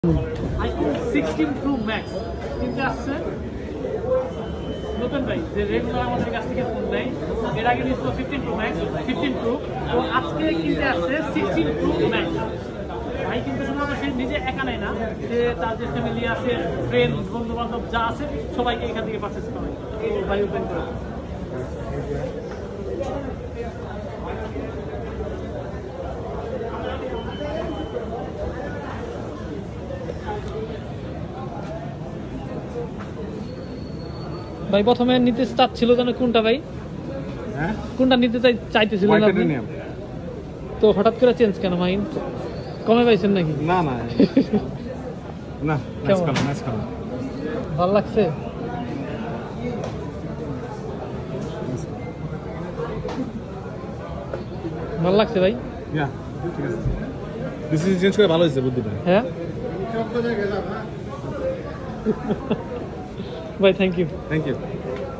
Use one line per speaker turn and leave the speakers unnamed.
iPhone 16 Pro Max কিনতে আসছে নতুন ভাই যে রেগুলার আমাদের কাছ থেকে ফোন নেয়। এর আগে নিয়েছিল 15 Pro Max 15 Pro, তো আজকে কিনতে আসছে 16 Pro Max। ভাই কিন্তু শুধুমাত্র সে নিজে একা নেয় না, সে তার যে ফ্যামিলি আছে, ফ্রেন্ড, বন্ধু বান্ধব যা আছে সবাইকে এখান থেকে পারচেস করে। তো ভাই ওপেন করে ভাই প্রথমে নিতে চাচ্ছিল যেন কোনটা ভাই?
হ্যাঁ,
কোনটা নিতে চাইতেছিলেন আপনি? তো হঠাৎ করে চেঞ্জ কেন মাইন্ড? কমে পাইছেন নাকি?
না না না, নাইস কালার।
ভালো লাগছে? ভালো লাগছে ভাই?
ইয়া, ঠিক আছে। ডিসিশন চেঞ্জ করে ভালো হয়েছে বুদ্ধিটা।
হ্যাঁ ভাই, থ্যাংক ইউ।
Thank you.